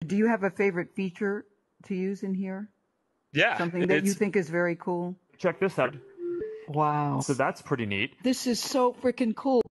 do you have a favorite feature to use in here? Yeah. Something that you think is very cool? Check this out. Wow. So that's pretty neat. This is so freaking cool.